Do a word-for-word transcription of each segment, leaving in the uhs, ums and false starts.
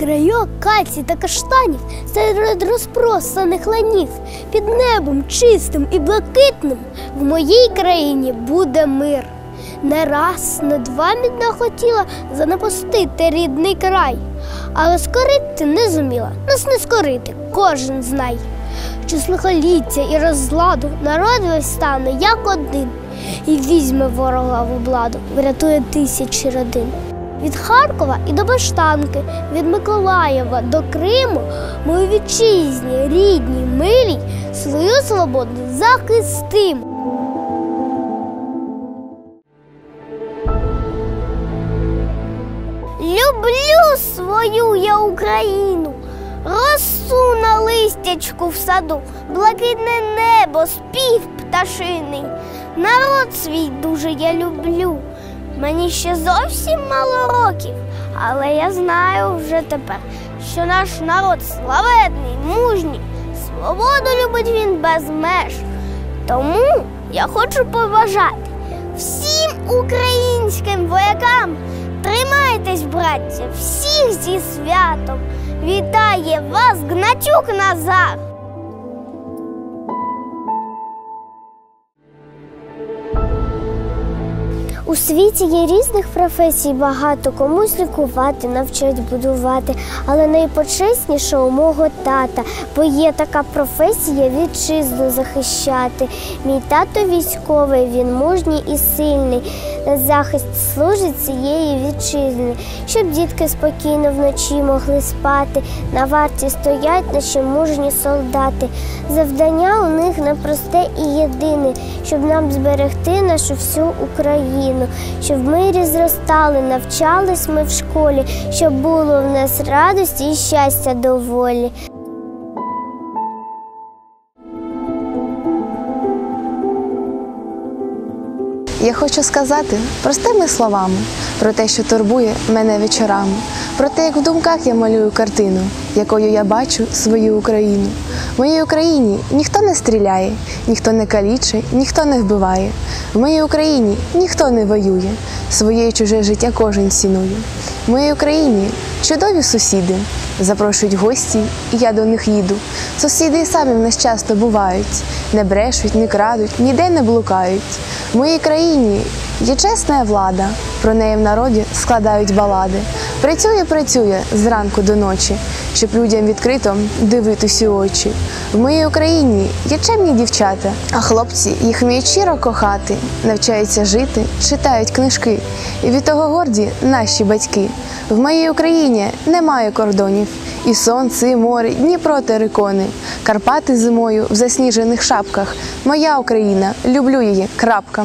краю акацій та каштанів, серед розпросаних ланів, під небом чистим і блакитним в моїй країні буде мир. Не раз, не два мідна хотіла занапастити рідний край, але скорити не зуміла, нас не скорити, кожен знай. Що лихоліття і розладу народ весь стане як один, і візьме ворога в обладу, врятує тисячі родин. Від Харкова і до Баштанки, від Миколаєва до Криму, ми у вітчизні, рідній, милій, свою свободу захистимо. Люблю свою я Україну, росу на листячку в саду, блакитне небо, спів пташиний. Народ свій дуже я люблю. Мені ще зовсім мало років, але я знаю вже тепер, що наш народ славетний, мужній, свободу любить він без меж. Тому я хочу побажати всім українським воякам: тримайтесь, браття, всіх зі святом! Вітає вас Гнатюк Назар! У світі є різних професій багато, комусь лікувати, навчать будувати, але найпочесніше у мого тата, бо є така професія – вітчизну захищати. Мій тато військовий, він мужній і сильний, на захист служить цієї вітчизни, щоб дітки спокійно вночі могли спати, на варті стоять наші мужні солдати. Завдання у них непросте і єдине, щоб нам зберегти нашу всю Україну. Щоб в мирі зростали, навчались ми в школі, щоб було в нас радості і щастя доволі. Я хочу сказати простими словами про те, що турбує мене вечорами, про те, як в думках я малюю картину, якою я бачу свою Україну. В моїй Україні ніхто не стріляє, ніхто не калічить, ніхто не вбиває. В моїй Україні ніхто не воює, своє і чуже життя кожен цінує. В моїй Україні чудові сусіди, запрошують гості, і я до них їду. Сусіди і самі в нас часто бувають, не брешуть, не крадуть, ніде не блукають. В моїй країні є чесна влада, про неї в народі складають балади. Працює, працює зранку до ночі, щоб людям відкрито дивитись у очі. В моїй Україні є чемні дівчата, а хлопці їх вміють щиро кохати, навчаються жити, читають книжки. І від того горді наші батьки. В моїй Україні немає кордонів, і сонце, і море, Дніпро, терикони, Карпати зимою в засніжених шапках. Моя Україна, люблю її, крапка.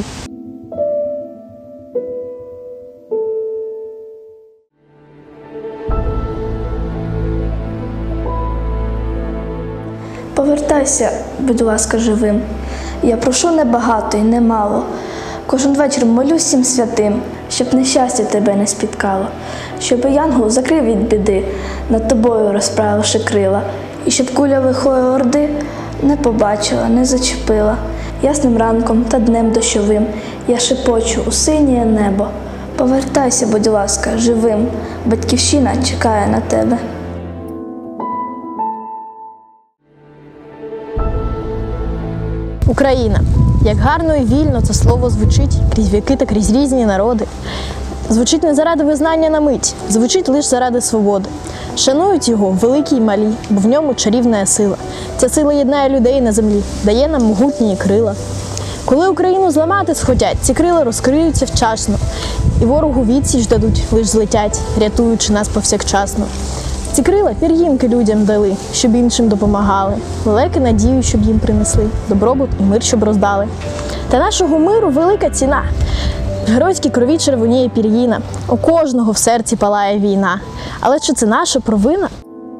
Повертайся, будь ласка, живим. Я прошу не багато і не мало. Кожен вечір молюсь всім святим, щоб нещастя тебе не спіткало, щоб янгол закрив від біди, над тобою розправивши крила, і щоб куля лихої орди не побачила, не зачепила. Ясним ранком та днем дощовим я шепочу у синє небо. Повертайся, будь ласка, живим, батьківщина чекає на тебе. Україна. Як гарно і вільно це слово звучить крізь віки та крізь різні народи. Звучить не заради визнання на мить, звучить лише заради свободи. Шанують його великі й малі, бо в ньому чарівна сила. Ця сила єднає людей на землі, дає нам могутні крила. Коли Україну зламати схотять, ці крила розкриються вчасно, і ворогу відсіч дадуть, лиш злетять, рятуючи нас повсякчасно. Ці крила пір'їнки людям дали, щоб іншим допомагали, лелеки надію, щоб їм принесли, добробут і мир, щоб роздали. Та нашого миру велика ціна. В геройській крові червоніє пір'їна, у кожного в серці палає війна. Але чи це наша провина?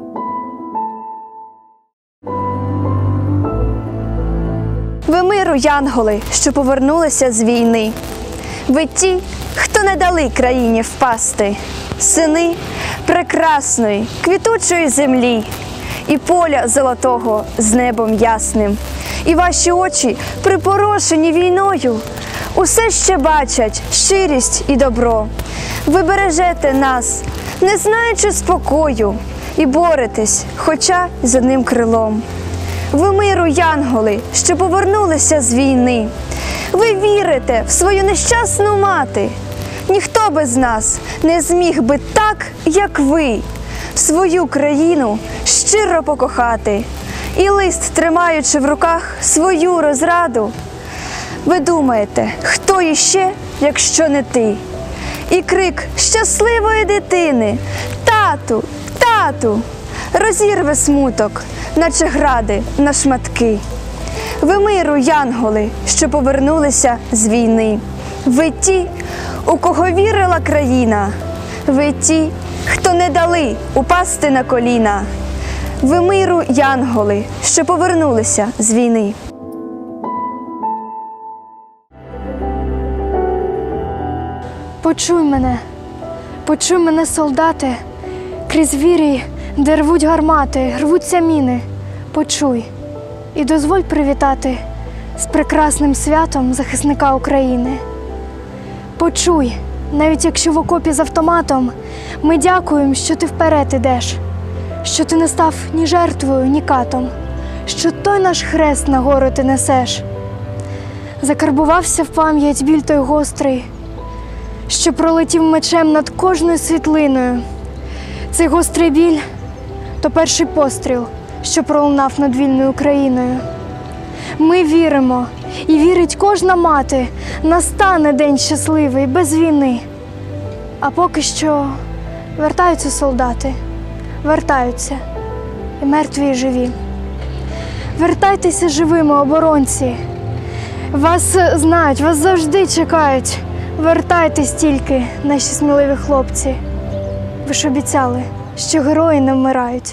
Ви миру, янголи, що повернулися з війни. Ви ті, хто не дали країні впасти. Сини прекрасної, квітучої землі і поля золотого з небом ясним. І ваші очі, припорошені війною, усе ще бачать щирість і добро. Ви бережете нас, не знаючи спокою, і боретесь, хоча й з одним крилом. Ви миру, янголи, що повернулися з війни. Ви вірите в свою нещасну мати. Ніхто без нас не зміг би так, як ви, свою країну щиро покохати. І лист, тримаючи в руках свою розраду, ви думаєте, хто іще, якщо не ти? І крик щасливої дитини «Тату! Тату!» розірве смуток, наче гради на шматки. Ви миру, янголи, що повернулися з війни. Ви ті, у кого вірила країна. Ви ті, хто не дали упасти на коліна. Ви миру, янголи, що повернулися з війни. Почуй мене, почуй мене, солдати, крізь вірій, де рвуть гармати, рвуться міни. Почуй і дозволь привітати з прекрасним святом захисника України. Почуй, навіть якщо в окопі з автоматом, ми дякуємо, що ти вперед ідеш, що ти не став ні жертвою, ні катом, що той наш хрест на гору ти несеш. Закарбувався в пам'ять біль той гострий, що пролетів мечем над кожною світлиною. Цей гострий біль – то перший постріл, що пролунав над вільною Україною. Ми віримо, і вірить кожна мати, настане день щасливий, без війни. А поки що вертаються солдати, вертаються, і мертві, і живі. Вертайтеся живими, оборонці. Вас знають, вас завжди чекають. Вертайтесь тільки, наші сміливі хлопці. Ви ж обіцяли, що герої не вмирають.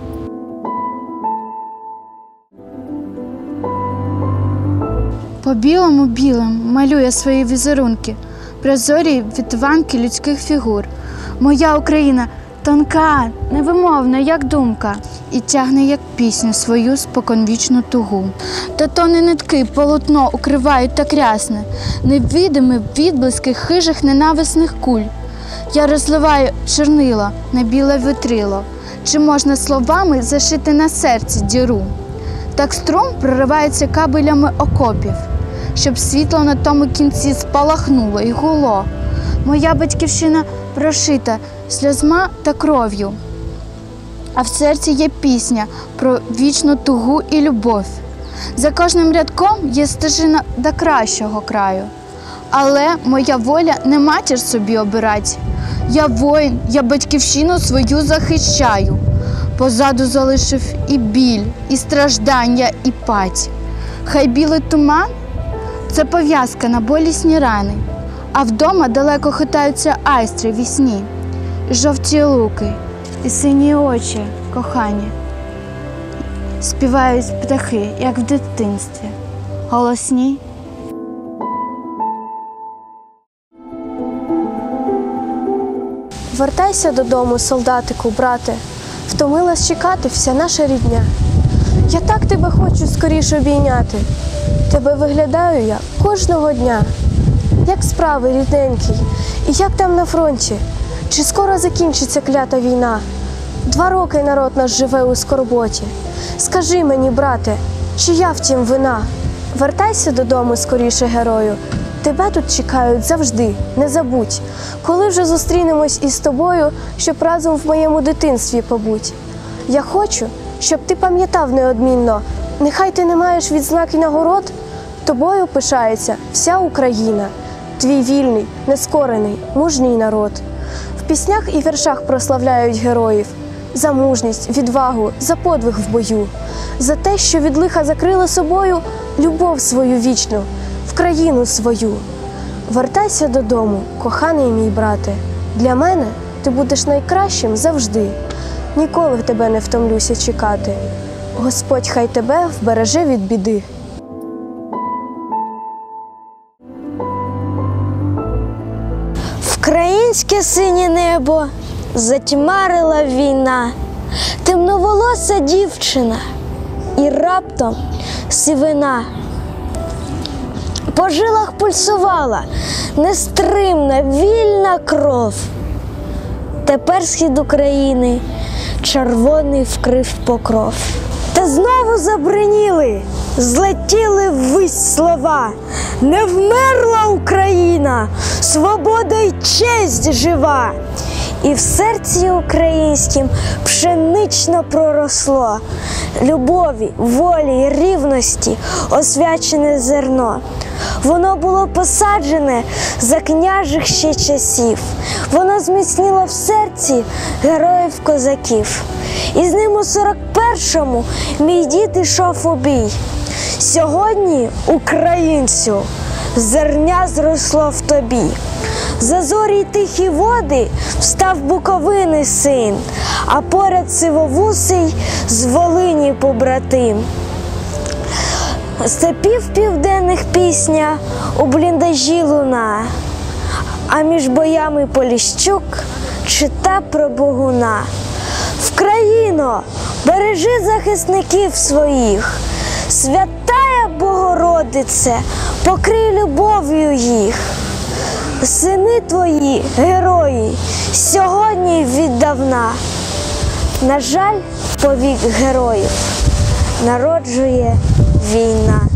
По білому білим малює свої візерунки, прозорі витванки людських фігур. Моя Україна тонка, невимовна, як думка, і тягне, як пісню, свою споконвічну тугу. Та тони нитки полотно укривають так рясне, невидимі відблиски хижих ненависних куль. Я розливаю чорнила на біле вітрило. Чи можна словами зашити на серці діру? Так струм проривається кабелями окопів, щоб світло на тому кінці спалахнуло і гуло. Моя батьківщина прошита сльозма та кров'ю, а в серці є пісня про вічну тугу і любов. За кожним рядком є стежина до кращого краю. Але моя воля не матір собі обирать. Я воїн, я батьківщину свою захищаю. Позаду залишив і біль, і страждання, і пать. Хай білий туман – це пов'язка на болісні рани, а вдома далеко хитаються айстри вісні, і жовті луки, і сині очі, кохані. Співають птахи, як в дитинстві, голосні. Вертайся додому, солдатику, брате, втомилась чекати вся наша рідня. Я так тебе хочу скоріше обійняти, тебе виглядаю я кожного дня. Як справи, рідненький, і як там на фронті? Чи скоро закінчиться клята війна? Два роки народ наш живе у скорботі. Скажи мені, брате, чия втім вина? Вертайся додому скоріше, герою, тебе тут чекають завжди, не забудь. Коли вже зустрінемось із тобою, щоб разом в моєму дитинстві побудь. Я хочу, щоб ти пам'ятав неодмінно, нехай ти не маєш відзнак і нагород, тобою пишається вся Україна, твій вільний, нескорений, мужній народ. В піснях і віршах прославляють героїв за мужність, відвагу, за подвиг в бою, за те, що від лиха закрили собою любов свою вічну, в країну свою. Вертайся додому, коханий мій брате, для мене ти будеш найкращим завжди. Ніколи в тебе не втомлюся чекати. Господь хай тебе вбереже від біди. Вкраїнське синє небо затьмарила війна, темноволоса дівчина і раптом сивина. по жилах пульсувала нестримна, вільна кров. Тепер схід України червоний вкрив покров. Та знову забриніли, злетіли ввись слова. Не вмерла Україна, свобода й честь жива. І в серці українським пшенично проросло любові, волі й рівності освячене зерно. Воно було посаджене за княжих ще часів. Воно зміцніло в серці героїв-козаків. І з ним у сорок першому мій дід ішов у бій. Сьогодні, українцю, зерня зросло в тобі. За зорі й тихі води встав Буковини син, а поряд сивовусий з Волині побратим. Степів південних пісня у бліндажі луна, а між боями Поліщук чита про Богуна. Вкраїно, бережи захисників своїх, Святая Богородице, покрий любов'ю їх. Сини твої, герої, сьогодні віддавна, на жаль, повік героїв народжує війна.